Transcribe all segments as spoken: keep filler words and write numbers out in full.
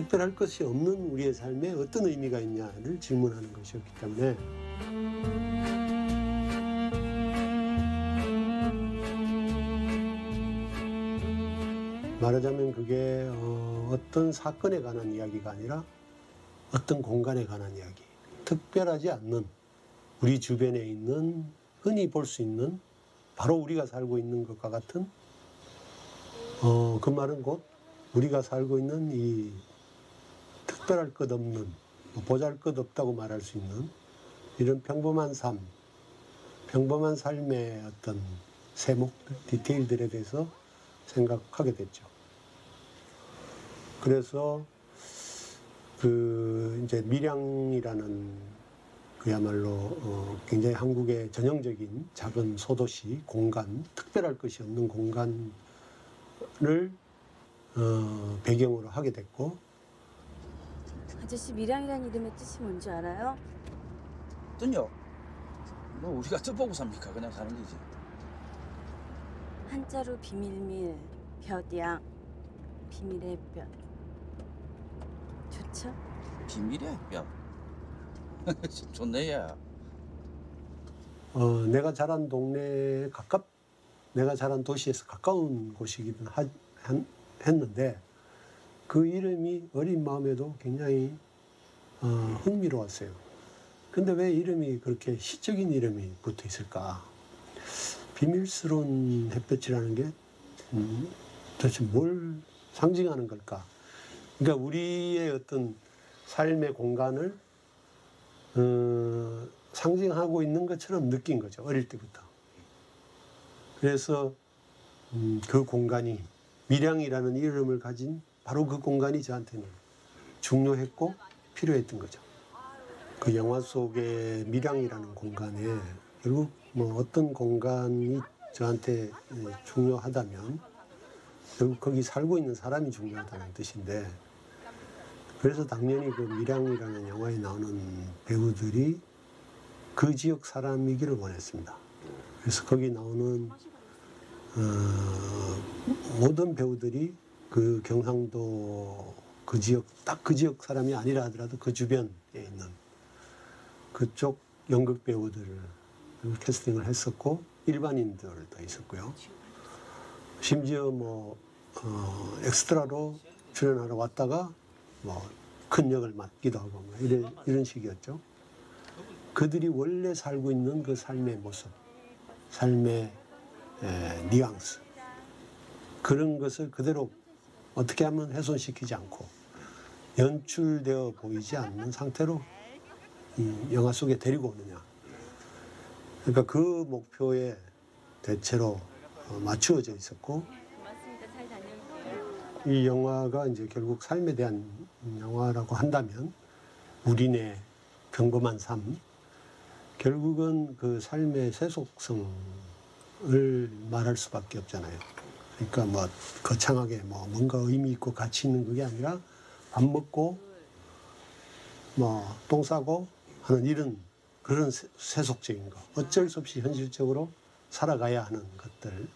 특별할 것이 없는 우리의 삶에 어떤 의미가 있냐를 질문하는 것이었기 때문에 말하자면 그게 어, 어떤 사건에 관한 이야기가 아니라 어떤 공간에 관한 이야기, 특별하지 않는 우리 주변에 있는 흔히 볼 수 있는 바로 우리가 살고 있는 것과 같은 어, 그 말은 곧 우리가 살고 있는 이 특별할 것 없는 보잘 것 없다고 말할 수 있는 이런 평범한 삶, 평범한 삶의 어떤 세목들, 디테일들에 대해서 생각하게 됐죠. 그래서 그 이제 밀양이라는 그야말로 어 굉장히 한국의 전형적인 작은 소도시 공간, 특별할 것이 없는 공간을 어 배경으로 하게 됐고. 아저씨 밀양이라는 이름의 뜻이 뭔지 알아요? 뜻요? 뭐 우리가 뜻보고 삽니까? 그냥 사는 거지. 한자로 비밀밀, 볕양, 비밀의 볕. 좋죠? 비밀의 뼈. 좋네, 야. 어, 내가 자란 동네에 가깝, 내가 자란 도시에서 가까운 곳이기는 하, 한, 했는데 그 이름이 어린 마음에도 굉장히 어, 흥미로웠어요. 근데 왜 이름이 그렇게 시적인 이름이 붙어 있을까? 비밀스러운 햇볕이라는 게 음, 도대체 뭘 상징하는 걸까? 그러니까 우리의 어떤 삶의 공간을 어, 상징하고 있는 것처럼 느낀 거죠. 어릴 때부터. 그래서 음, 그 공간이 밀양이라는 이름을 가진 바로 그 공간이 저한테는 중요했고 필요했던 거죠. 그 영화 속의 밀양이라는 공간에 결국 뭐 어떤 공간이 저한테 중요하다면 결국 거기 살고 있는 사람이 중요하다는 뜻인데, 그래서 당연히 그 밀양이라는 영화에 나오는 배우들이 그 지역 사람이기를 원했습니다. 그래서 거기 나오는 어, 모든 배우들이 그 경상도 그 지역, 딱 그 지역 사람이 아니라 하더라도 그 주변에 있는 그쪽 연극 배우들을 캐스팅을 했었고, 일반인들도 있었고요. 심지어 뭐 어, 엑스트라로 출연하러 왔다가 뭐 큰 역을 맡기도 하고 뭐 이런, 이런 식이었죠. 그들이 원래 살고 있는 그 삶의 모습, 삶의 에, 뉘앙스, 그런 것을 그대로 어떻게 하면 훼손시키지 않고 연출되어 보이지 않는 상태로 이 영화 속에 데리고 오느냐. 그러니까 그 목표에 대체로 맞추어져 있었고, 이 영화가 이제 결국 삶에 대한 영화라고 한다면 우리네 평범한 삶, 결국은 그 삶의 세속성을 말할 수밖에 없잖아요. 그러니까 뭐 거창하게 뭐 뭔가 의미 있고 가치 있는 그게 아니라 밥 먹고 뭐 똥 싸고 하는 이런 그런 세속적인 거, 어쩔 수 없이 현실적으로 살아가야 하는 것들,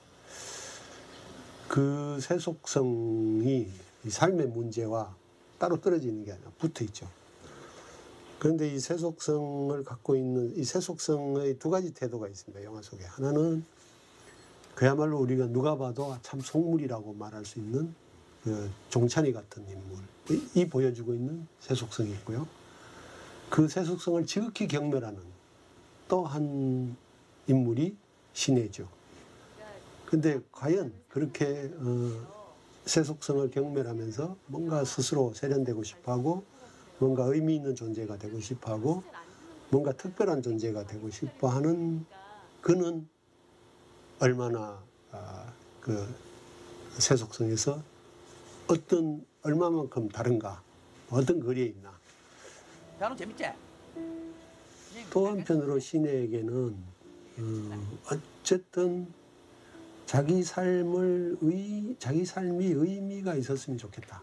그 세속성이 이 삶의 문제와 따로 떨어지는 게 아니라 붙어 있죠. 그런데 이 세속성을 갖고 있는 이 세속성의 두 가지 태도가 있습니다, 영화 속에. 하나는 그야말로 우리가 누가 봐도 참 속물이라고 말할 수 있는 그 종찬이 같은 인물이 보여주고 있는 세속성이 있고요. 그 세속성을 지극히 경멸하는 또 한 인물이 신혜죠. 근데 과연 그렇게 어, 세속성을 경멸하면서 뭔가 스스로 세련되고 싶어하고 뭔가 의미 있는 존재가 되고 싶어하고 뭔가 특별한 존재가 되고 싶어하는 그는 얼마나 아, 그 세속성에서 어떤 얼마만큼 다른가, 어떤 거리에 있나. 나는 재밌지? 또 한편으로 신혜에게는 어, 어쨌든 자기 삶을 의, 자기 삶이 의미가 있었으면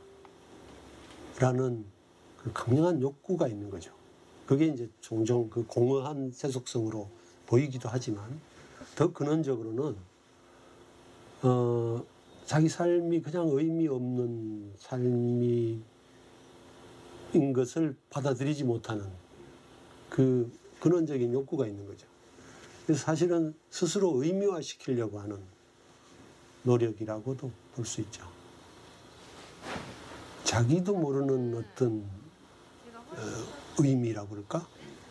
좋겠다라는 그 강력한 욕구가 있는 거죠. 그게 이제 종종 그 공허한 세속성으로 보이기도 하지만 더 근원적으로는 어, 자기 삶이 그냥 의미 없는 삶이 것을 받아들이지 못하는 그 근원적인 욕구가 있는 거죠. 그래서 사실은 스스로 의미화시키려고 하는 노력이라고도 볼 수 있죠. 자기도 모르는 어떤 어, 의미라고 그럴까?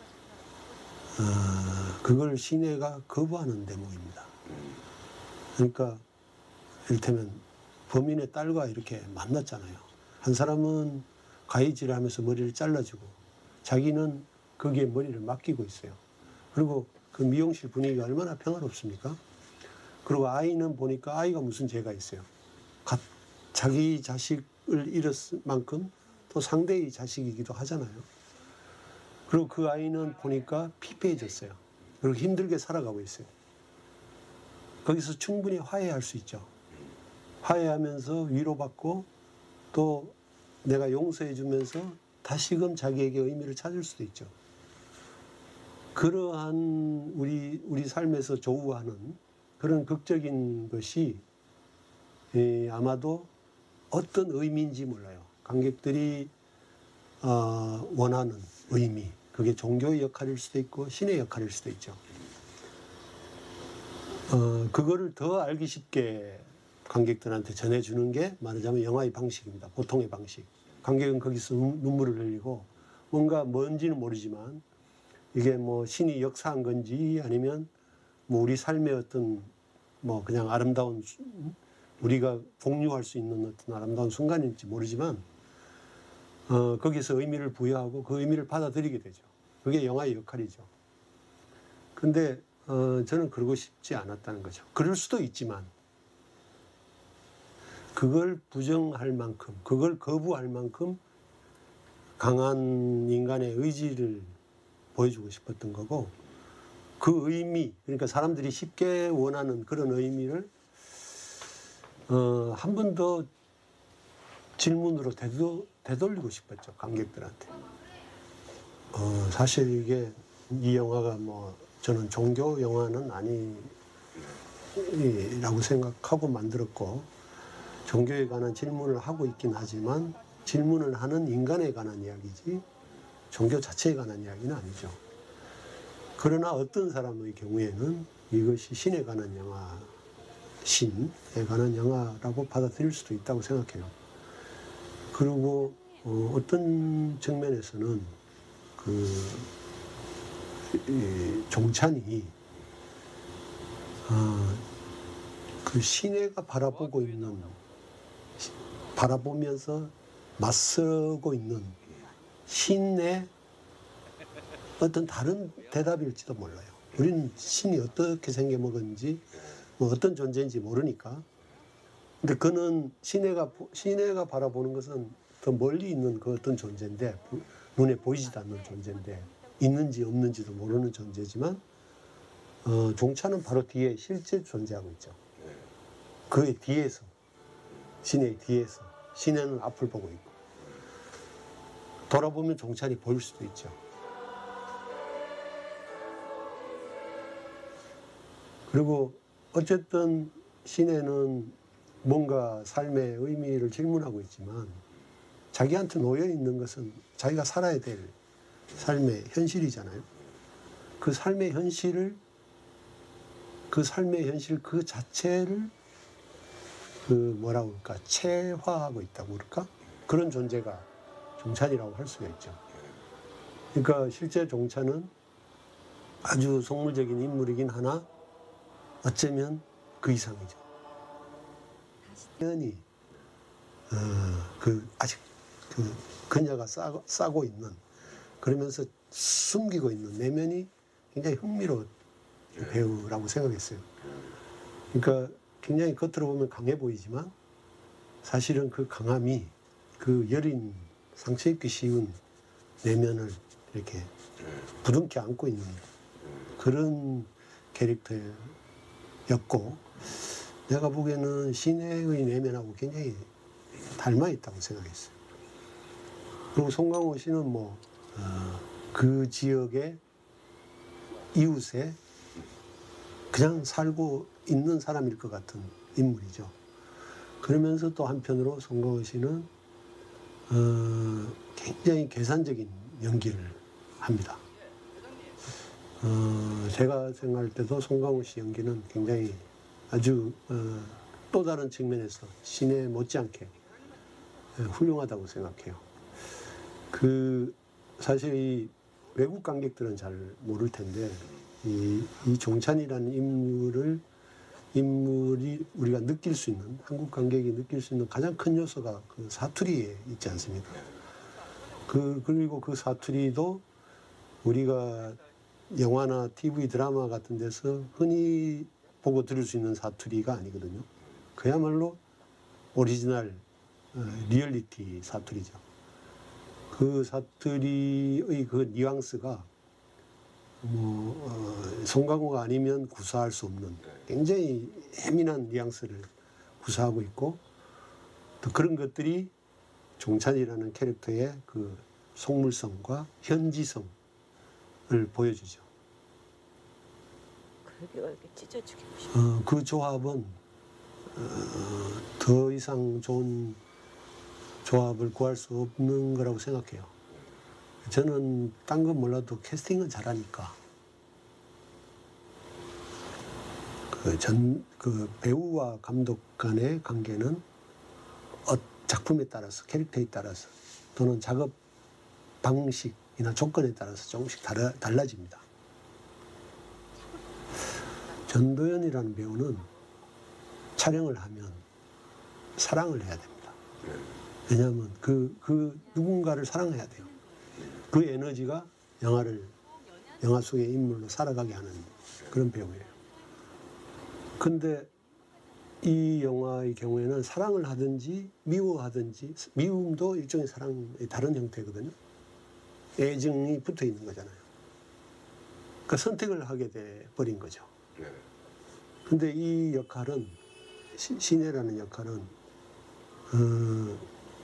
어, 그걸 시내가 거부하는 대목입니다. 그러니까 이를테면 범인의 딸과 이렇게 만났잖아요. 한 사람은 가위질을 하면서 머리를 잘라주고 자기는 거기에 머리를 맡기고 있어요. 그리고 그 미용실 분위기가 얼마나 평화롭습니까? 그리고 아이는 보니까 아이가 무슨 죄가 있어요. 가, 자기 자식을 잃었을 만큼 또 상대의 자식이기도 하잖아요. 그리고 그 아이는 보니까 피폐해졌어요. 그리고 힘들게 살아가고 있어요. 거기서 충분히 화해할 수 있죠. 화해하면서 위로받고 또 내가 용서해주면서 다시금 자기에게 의미를 찾을 수도 있죠. 그러한 우리 우리 삶에서 조우하는 그런 극적인 것이 에, 아마도 어떤 의미인지 몰라요. 관객들이 어, 원하는 의미, 그게 종교의 역할일 수도 있고 신의 역할일 수도 있죠. 어, 그거를 더 알기 쉽게 관객들한테 전해주는 게 말하자면 영화의 방식입니다. 보통의 방식. 관객은 거기서 눈물을 흘리고 뭔가 뭔지는 모르지만 이게 뭐 신이 역사한 건지 아니면 뭐 우리 삶의 어떤 뭐 그냥 아름다운 우리가 공유할 수 있는 어떤 아름다운 순간인지 모르지만 어, 거기서 의미를 부여하고 그 의미를 받아들이게 되죠. 그게 영화의 역할이죠. 근데 어, 저는 그러고 싶지 않았다는 거죠. 그럴 수도 있지만 그걸 부정할 만큼, 그걸 거부할 만큼 강한 인간의 의지를 보여주고 싶었던 거고 그 의미, 그러니까 사람들이 쉽게 원하는 그런 의미를 어, 한 번 더 질문으로 되도, 되돌리고 싶었죠. 관객들한테. 어, 사실 이게 이 영화가 뭐 저는 종교 영화는 아니라고 생각하고 만들었고 종교에 관한 질문을 하고 있긴 하지만 질문을 하는 인간에 관한 이야기지 종교 자체에 관한 이야기는 아니죠. 그러나 어떤 사람의 경우에는 이것이 신에 관한 영화, 신에 관한 영화라고 받아들일 수도 있다고 생각해요. 그리고 어, 어떤 측면에서는 그 이, 종찬이 어, 그 시내가 바라보고 있는 바라보면서 맞서고 있는 신의 어떤 다른 대답일지도 몰라요. 우리는 신이 어떻게 생겨먹었는지 뭐 어떤 존재인지 모르니까. 근데 그는 시내가 시내가 바라보는 것은 더 멀리 있는 그 어떤 존재인데 눈에 보이지도 않는 존재인데 있는지 없는지도 모르는 존재지만 어, 종찬은 바로 뒤에 실제 존재하고 있죠. 그의 뒤에서 시내의 뒤에서 시내는 앞을 보고 있고 돌아보면 종찬이 보일 수도 있죠. 그리고 어쨌든 시내는 뭔가 삶의 의미를 질문하고 있지만 자기한테 놓여 있는 것은 자기가 살아야 될 삶의 현실이잖아요. 그 삶의 현실을 그 삶의 현실 그 자체를 그 뭐라고 할까 체화하고 있다고 그럴까 그런 존재가 종찬이라고 할 수가 있죠. 그러니까 실제 종찬은 아주 속물적인 인물이긴 하나 어쩌면 그 이상이죠. 당연히 어, 그 아직 그 그녀가 싸고, 싸고 있는 그러면서 숨기고 있는 내면이 굉장히 흥미로운 배우라고 생각했어요. 그러니까 굉장히 겉으로 보면 강해 보이지만 사실은 그 강함이 그 여린 상처 입기 쉬운 내면을 이렇게 부둥켜 안고 있는 그런 캐릭터였고 내가 보기에는 시내의 내면하고 굉장히 닮아 있다고 생각했어요. 그리고 송강호 씨는 뭐 그 어, 지역의 이웃에 그냥 살고 있는 사람일 것 같은 인물이죠. 그러면서 또 한편으로 송강호 씨는 어, 굉장히 계산적인 연기를 합니다. 어, 제가 생각할 때도 송강호 씨 연기는 굉장히 아주 어, 또 다른 측면에서 신에 못지않게 훌륭하다고 생각해요. 그 사실 이 외국 관객들은 잘 모를 텐데 이, 이 종찬이라는 인물을 인물이 우리가 느낄 수 있는 한국 관객이 느낄 수 있는 가장 큰 요소가 그 사투리에 있지 않습니까? 그 그리고 그 사투리도 우리가 영화나 티비 드라마 같은 데서 흔히 보고 들을 수 있는 사투리가 아니거든요. 그야말로 오리지널 어, 리얼리티 사투리죠. 그 사투리의 그 뉘앙스가 뭐 어, 송강호가 아니면 구사할 수 없는 굉장히 예민한 뉘앙스를 구사하고 있고 또 그런 것들이 종찬이라는 캐릭터의 그 속물성과 현지성을 보여주죠. 그러게 이렇게 찢어지고 싶어. 어, 그 조합은 어, 더 이상 좋은 조합을 구할 수 없는 거라고 생각해요. 저는 딴 건 몰라도 캐스팅은 잘하니까 그 전 그 배우와 감독 간의 관계는 어, 작품에 따라서 캐릭터에 따라서 또는 작업 방식이나 조건에 따라서 조금씩 달라, 달라집니다. 전도연이라는 배우는 촬영을 하면 사랑을 해야 됩니다. 왜냐하면 그, 그 누군가를 사랑해야 돼요. 그 에너지가 영화를, 영화 속의 인물로 살아가게 하는 그런 배우예요. 근데 이 영화의 경우에는 사랑을 하든지 미워하든지, 미움도 일종의 사랑의 다른 형태거든요. 애증이 붙어 있는 거잖아요. 그러니까 선택을 하게 돼 버린 거죠. 근데 이 역할은, 신혜라는 역할은, 어,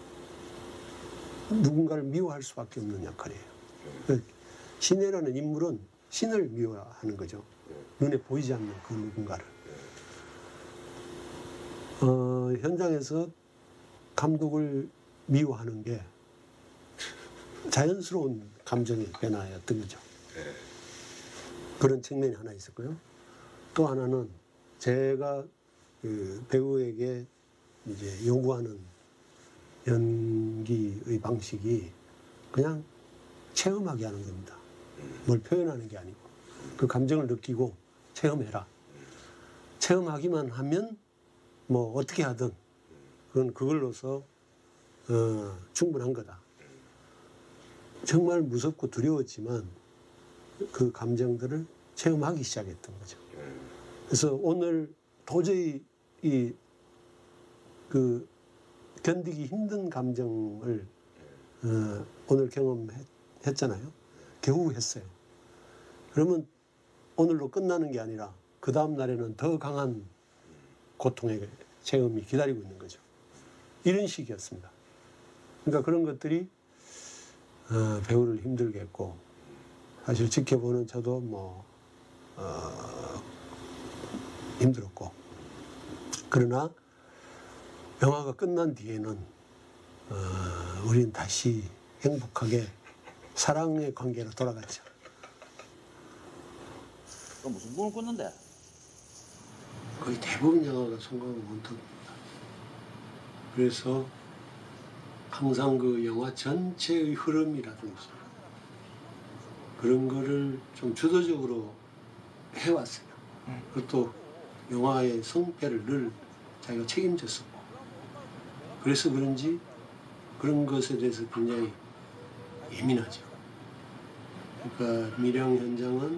누군가를 미워할 수밖에 없는 역할이에요. 신혜라는 인물은 신을 미워하는 거죠. 눈에 보이지 않는 그 누군가를. 어, 현장에서 감독을 미워하는 게 자연스러운 감정의 변화였던 거죠. 그런 측면이 하나 있었고요. 또 하나는 제가 그 배우에게 이제 요구하는 연기의 방식이 그냥 체험하게 하는 겁니다. 뭘 표현하는 게 아니고 그 감정을 느끼고 체험해라. 체험하기만 하면 뭐 어떻게 하든 그건 그걸로서 어, 충분한 거다. 정말 무섭고 두려웠지만 그 감정들을 체험하기 시작했던 거죠. 그래서 오늘 도저히 이 그 견디기 힘든 감정을 어, 오늘 경험했잖아요. 겨우 했어요. 그러면 오늘로 끝나는 게 아니라 그 다음 날에는 더 강한 고통의 체험이 기다리고 있는 거죠. 이런 식이었습니다. 그러니까 그런 것들이 어, 배우를 힘들게 했고 사실 지켜보는 저도 뭐 어, 힘들었고 그러나 영화가 끝난 뒤에는 어, 우리는 다시 행복하게 사랑의 관계로 돌아갔죠. 또 무슨 꿈을 꿨는데? 거의 대부분 영화가 성공을 못합니다. 그래서 항상 그 영화 전체의 흐름이라든지 그런 거를 좀 주도적으로 해왔어요. 그것도 영화의 성패를 늘 자기가 책임졌었고 그래서 그런지 그런 것에 대해서 굉장히 예민하죠. 그러니까 미량 현장은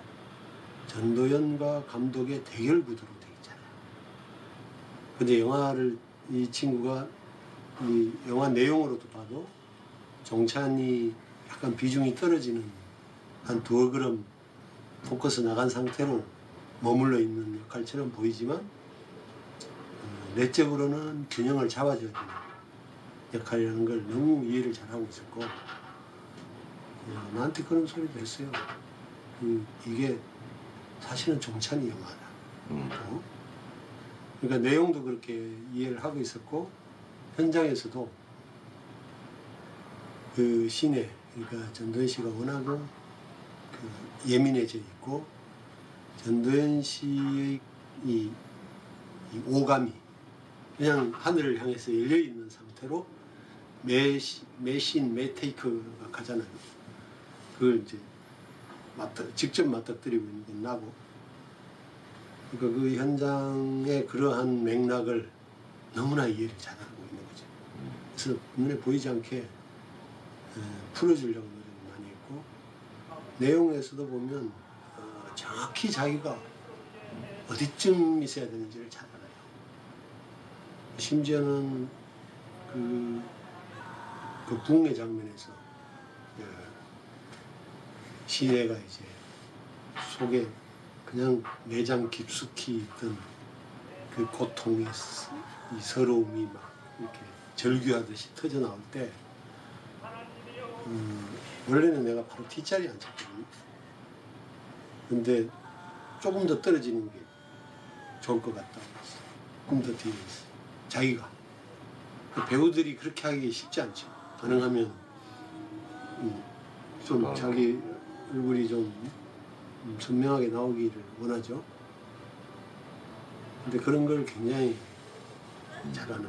전도연과 감독의 대결 구도로 되어 있잖아요. 근데 영화를 이 친구가 이 영화 내용으로도 봐도 종찬이 약간 비중이 떨어지는 한 두어 걸음 포커스 나간 상태로 머물러 있는 역할처럼 보이지만 어, 내적으로는 균형을 잡아줘야 되는 역할이라는 걸 너무 이해를 잘하고 있었고 어, 나한테 그런 소리도 했어요. 음, 이게 사실은 종찬이 영화다. 음. 어? 그러니까 내용도 그렇게 이해를 하고 있었고 현장에서도 그 시내, 그러니까 전도연 씨가 워낙은 그 예민해져 있고 전도연 씨의 이, 이 오감이 그냥 하늘을 향해서 열려 있는 상태로 매, 시, 매 씬, 매 테이크가 가잖아요. 그걸 이제 맞다, 직접 맞닥뜨리고 있는 건 나고. 그러니까 그 현장의 그러한 맥락을 너무나 이해를 잘하고 있는 거죠. 그래서 눈에 보이지 않게 에, 풀어주려고 노력을 많이 했고, 내용에서도 보면 어, 정확히 자기가 어디쯤 있어야 되는지를 잘 알아요. 심지어는 그, 그 붕괴 장면에서 어, 시내가 이제 속에 그냥 내장 깊숙이 있던 그 고통의 이 서러움이 막 이렇게 절규하듯이 터져 나올 때, 음, 원래는 내가 바로 뒷자리에 앉았거든요. 근데 조금 더 떨어지는 게 좋을 것 같다고 했어. 조금 더 뒤에 있어. 자기가. 그 배우들이 그렇게 하기 쉽지 않죠. 가능하면 음, 좀 자기 얼굴이 좀 음, 선명하게 나오기를 원하죠. 근데 그런 걸 굉장히 잘하는.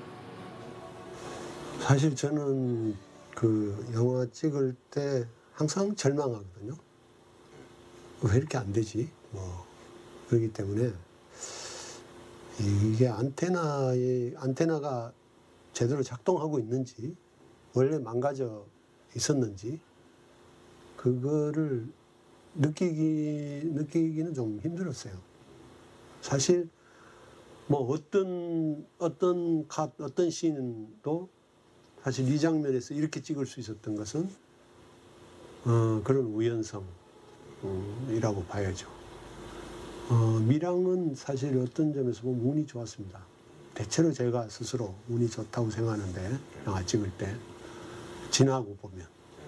사실 저는 그 영화 찍을 때 항상 절망하거든요. 왜 이렇게 안 되지? 뭐 그렇기 때문에 이게 안테나의 안테나가 제대로 작동하고 있는지, 원래 망가져 있었는지 그거를 느끼기 느끼기는 좀 힘들었어요. 사실 뭐 어떤 어떤 컷 어떤 씬도 사실 이 장면에서 이렇게 찍을 수 있었던 것은 어, 그런 우연성이라고 봐야죠. 어, 미랑은 사실 어떤 점에서 보면 운이 좋았습니다. 대체로 제가 스스로 운이 좋다고 생각하는데, 영화 찍을 때 지나고 보면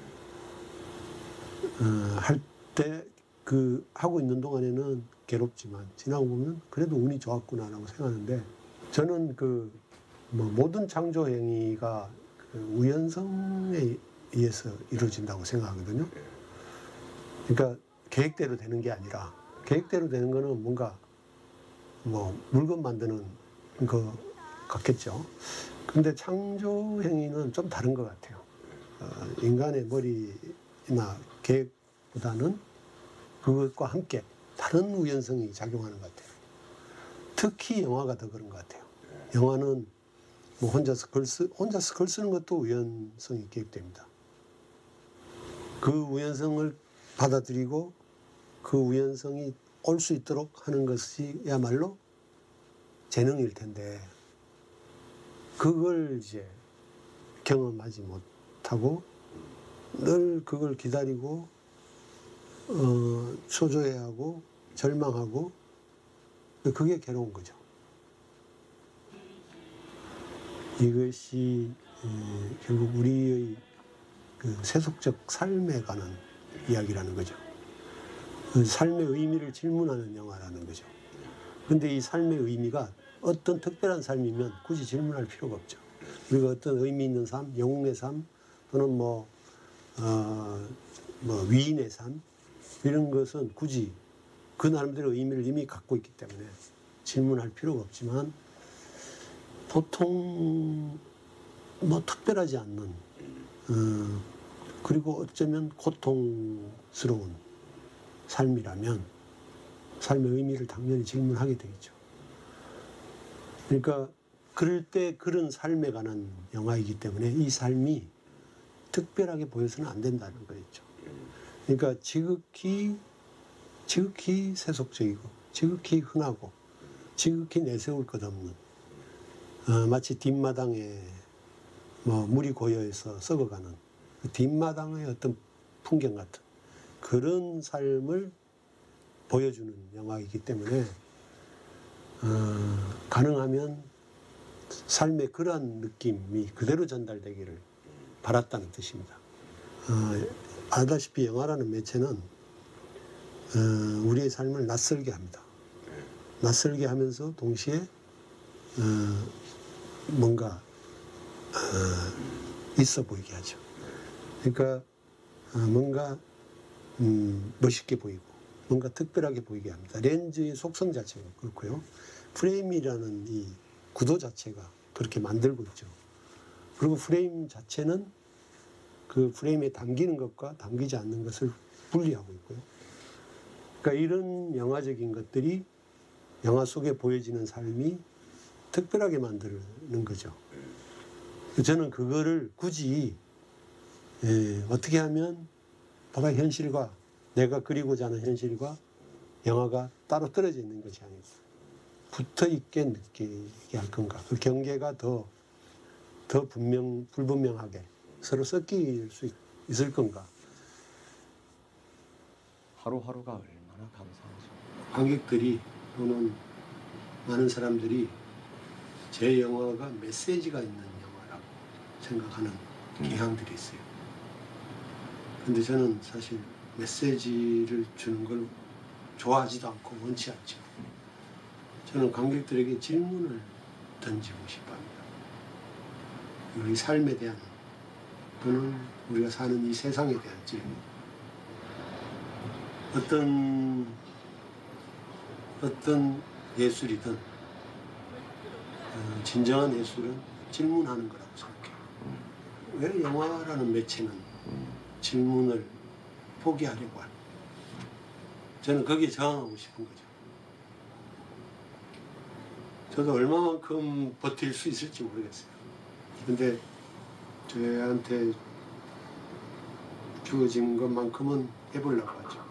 어, 할 때 그 하고 있는 동안에는 괴롭지만 지나고 보면 그래도 운이 좋았구나라고 생각하는데, 저는 그 뭐 모든 창조 행위가 그 우연성에 의해서 이루어진다고 생각하거든요. 그러니까 계획대로 되는 게 아니라, 계획대로 되는 거는 뭔가 뭐 물건 만드는 거 같겠죠. 근데 창조 행위는 좀 다른 것 같아요. 어, 인간의 머리나 계획보다는 그것과 함께 다른 우연성이 작용하는 것 같아요. 특히 영화가 더 그런 것 같아요. 영화는 뭐 혼자서 글 쓰, 혼자서 글 쓰는 것도 우연성이 개입됩니다. 그 우연성을 받아들이고 그 우연성이 올 수 있도록 하는 것이야말로 재능일 텐데, 그걸 이제 경험하지 못하고 늘 그걸 기다리고 어, 초조해하고 절망하고, 그게 괴로운 거죠. 이것이 에, 결국 우리의 그 세속적 삶에 관한 이야기라는 거죠. 그 삶의 의미를 질문하는 영화라는 거죠. 근데 이 삶의 의미가 어떤 특별한 삶이면 굳이 질문할 필요가 없죠. 그리고 어떤 의미 있는 삶, 영웅의 삶, 또는 뭐, 어, 뭐 위인의 삶, 이런 것은 굳이 그 나름대로 의미를 이미 갖고 있기 때문에 질문할 필요가 없지만, 보통 뭐 특별하지 않는, 어, 그리고 어쩌면 고통스러운 삶이라면 삶의 의미를 당연히 질문하게 되겠죠. 그러니까 그럴 때 그런 삶에 관한 영화이기 때문에 이 삶이 특별하게 보여서는 안 된다는 거겠죠. 그러니까 지극히 지극히 세속적이고 지극히 흔하고 지극히 내세울 것 없는, 어, 마치 뒷마당에 뭐 물이 고여서 썩어가는 그 뒷마당의 어떤 풍경 같은 그런 삶을 보여주는 영화이기 때문에 어, 가능하면 삶의 그러한 느낌이 그대로 전달되기를 바랐다는 뜻입니다. 어, 알다시피 영화라는 매체는 어, 우리의 삶을 낯설게 합니다. 낯설게 하면서 동시에 어, 뭔가 어, 있어 보이게 하죠. 그러니까 아, 뭔가 음, 멋있게 보이고 뭔가 특별하게 보이게 합니다. 렌즈의 속성 자체가 그렇고요. 프레임이라는 이 구도 자체가 그렇게 만들고 있죠. 그리고 프레임 자체는 그 프레임에 담기는 것과 담기지 않는 것을 분리하고 있고요. 그러니까 이런 영화적인 것들이 영화 속에 보여지는 삶이 특별하게 만드는 거죠. 저는 그거를 굳이 예, 어떻게 하면 보다 현실과 내가 그리고자 하는 현실과 영화가 따로 떨어져 있는 것이 아니고 붙어 있게 느끼게 할 건가. 그 경계가 더, 더 분명, 불분명하게 서로 섞일 수 있, 있을 건가. 하루하루가 얼마나 감사하죠. 관객들이 또는 많은 사람들이 제 영화가 메시지가 있는 영화라고 생각하는 경향들이 있어요. 근데 저는 사실 메시지를 주는 걸 좋아하지도 않고 원치 않죠. 저는 관객들에게 질문을 던지고 싶어 합니다. 우리 삶에 대한 또는 우리가 사는 이 세상에 대한 질문. 어떤 어떤 예술이든 어, 진정한 예술은 질문하는 거라고 생각해요. 왜 영화라는 매체는 질문을 포기하려고 할까? 저는 거기에 저항하고 싶은 거죠. 저도 얼마만큼 버틸 수 있을지 모르겠어요. 근데 저한테 주어진 것만큼은 해보려고 하죠.